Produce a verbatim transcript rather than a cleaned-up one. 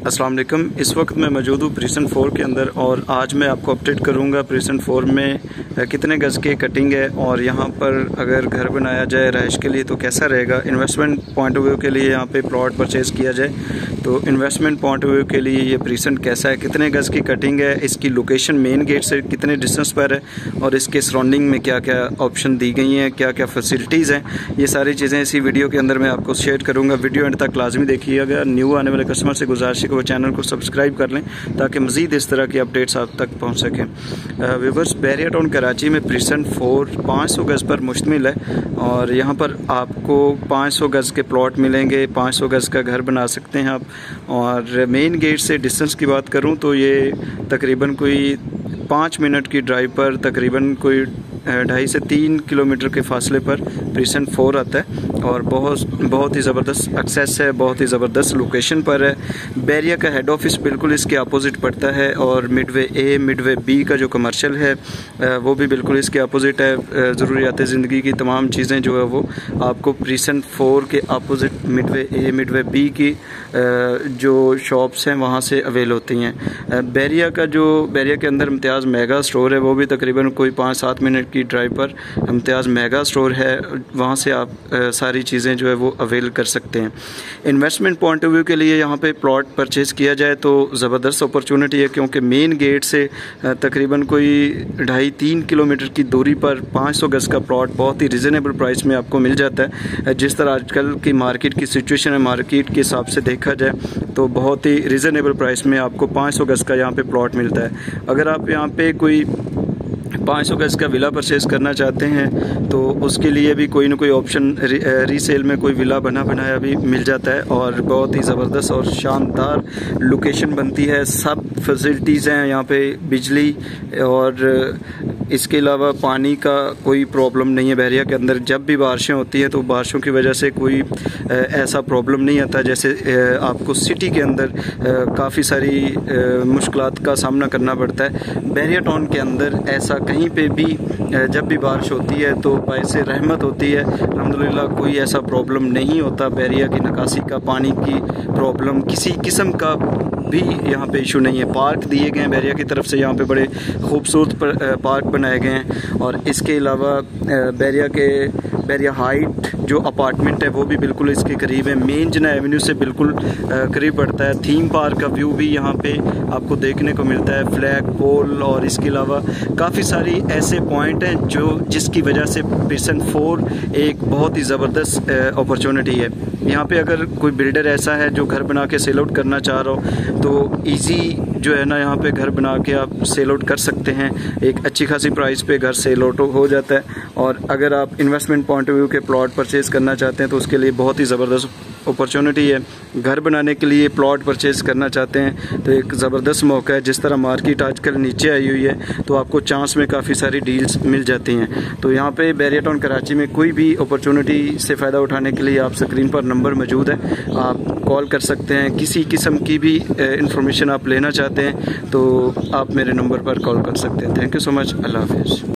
अस्सलाम वालेकुम। इस वक्त मैं मौजूद हूँ प्रिसन फोर के अंदर और आज मैं आपको अपडेट करूँगा प्रिसन फोर में कितने गज़ की कटिंग है और यहाँ पर अगर घर बनाया जाए रहाइश के लिए तो कैसा रहेगा। इन्वेस्टमेंट पॉइंट ऑफ व्यू के लिए यहाँ पे प्लॉट परचेज़ किया जाए तो इन्वेस्टमेंट पॉइंट ऑफ व्यू के लिए ये प्रिसन कैसा है, कितने गज़ की कटिंग है, इसकी लोकेशन मेन गेट से कितने डिस्टेंस पर है और इसके सराउंडिंग में क्या क्या ऑप्शन दी गई हैं, क्या क्या फैसिलिटीज़ हैं, ये सारी चीज़ें इसी वीडियो के अंदर मैं आपको शेयर करूँगा। वीडियो एंड तक लाजमी देखिएगा। न्यू आने वाले कस्टमर से गुजारिश वो चैनल को सब्सक्राइब कर लें ताकि मज़ीद इस तरह की अपडेट्स आप तक पहुंच सकें। व्यूवर्स, बैरिया टाउन कराची में प्रिसन फोर पाँच सौ गज़ पर मुश्तमिल है और यहाँ पर आपको पाँच सौ गज़ के प्लॉट मिलेंगे, पाँच सौ गज़ का घर बना सकते हैं आप। और मेन गेट से डिस्टेंस की बात करूँ तो ये तकरीबन कोई पाँच मिनट की ड्राइव पर तकरीबन कोई ढाई से तीन किलोमीटर के फासले पर प्रिसन फोर आता है और बहुत बहुत ही ज़बरदस्त एक्सेस है, बहुत ही ज़बरदस्त लोकेशन पर है। बैरिया का हेड ऑफिस बिल्कुल इसके अपोजिट पड़ता है और मिडवे ए मिडवे बी का जो कमर्शियल है वो भी बिल्कुल इसके अपोजिट है। ज़रूरियात ज़िंदगी की तमाम चीज़ें जो है वो आपको प्रिसन फोर के opposite midway A midway B की जो शॉप्स हैं वहाँ से अवेल होती हैं। बैरिया का जो बैरिया के अंदर इम्तियाज़ मेगा स्टोर है वो भी तकरीबन कोई पाँच सात मिनट की ड्राइव पर इम्तियाज़ मेगा स्टोर है, वहाँ से आप आ, सारी चीज़ें जो है वो अवेल कर सकते हैं। इन्वेस्टमेंट पॉइंट ऑफ व्यू के लिए यहाँ पे प्लॉट परचेज़ किया जाए तो ज़बरदस्त अपॉर्चुनिटी है क्योंकि मेन गेट से तकरीबन कोई ढाई तीन किलोमीटर की दूरी पर पाँच सौ गज़ का प्लॉट बहुत ही रिजनेबल प्राइस में आपको मिल जाता है। जिस तरह आजकल की मार्केट की सिचुएशन है, मार्केट के हिसाब से देखा जाए तो बहुत ही रिजनेबल प्राइस में आपको पाँच सौ गज़ का यहाँ पे प्लॉट मिलता है। अगर आप यहाँ पे कोई पाँच सौ गज़ का विला परचेज़ करना चाहते हैं तो उसके लिए भी कोई ना कोई ऑप्शन री, रीसेल में कोई विला बना बनाया भी मिल जाता है और बहुत ही ज़बरदस्त और शानदार लोकेशन बनती है। सब फैसिलिटीज़ हैं यहाँ पे, बिजली और इसके अलावा पानी का कोई प्रॉब्लम नहीं है। बैरिया के अंदर जब भी बारिशें होती हैं तो बारिशों की वजह से कोई ऐसा प्रॉब्लम नहीं आता जैसे आपको सिटी के अंदर काफ़ी सारी मुश्किलात का सामना करना पड़ता है। बैरिया टाउन के अंदर ऐसा कहीं पे भी जब भी बारिश होती है तो बाइसे रहमत होती है। अल्हम्दुलिल्लाह कोई ऐसा प्रॉब्लम नहीं होता। बैरिया की निकासी का पानी की प्रॉब्लम किसी किस्म का भी यहाँ पे इशू नहीं है। पार्क दिए गए हैं बैरिया की तरफ से, यहाँ पे बड़े खूबसूरत पार्क बनाए गए हैं और इसके अलावा बैरिया के बैरिया हाइट जो अपार्टमेंट है वो भी बिल्कुल इसके करीब है। मेन जना एवेन्यू से बिल्कुल करीब पड़ता है। थीम पार्क का व्यू भी यहाँ पे आपको देखने को मिलता है, फ्लैग पोल, और इसके अलावा काफ़ी सारी ऐसे पॉइंट हैं जो जिसकी वजह से प्रिसन फोर एक बहुत ही ज़बरदस्त अपॉर्चुनिटी है। यहाँ पे अगर कोई बिल्डर ऐसा है जो घर बना के सेल आउट करना चाह रहा हो तो इजी जो है ना यहाँ पे घर बना के आप सेल आउट कर सकते हैं। एक अच्छी खासी प्राइस पे घर सेल आउट हो जाता है और अगर आप इन्वेस्टमेंट पॉइंट ऑफ व्यू के प्लॉट परचेज़ करना चाहते हैं तो उसके लिए बहुत ही ज़बरदस्त अपॉर्चुनिटी है। घर बनाने के लिए प्लॉट परचेज़ करना चाहते हैं तो एक ज़बरदस्त मौका है। जिस तरह मार्केट आजकल नीचे आई हुई है तो आपको चांस में काफ़ी सारी डील्स मिल जाती हैं। तो यहाँ पे बैरिया टाउन कराची में कोई भी अपॉर्चुनिटी से फ़ायदा उठाने के लिए आप स्क्रीन पर नंबर मौजूद है, आप कॉल कर सकते हैं। किसी किस्म की भी इंफॉर्मेशन आप लेना चाहते हैं तो आप मेरे नंबर पर कॉल कर सकते हैं। Thank you so much. अल्लाह हाफिज़।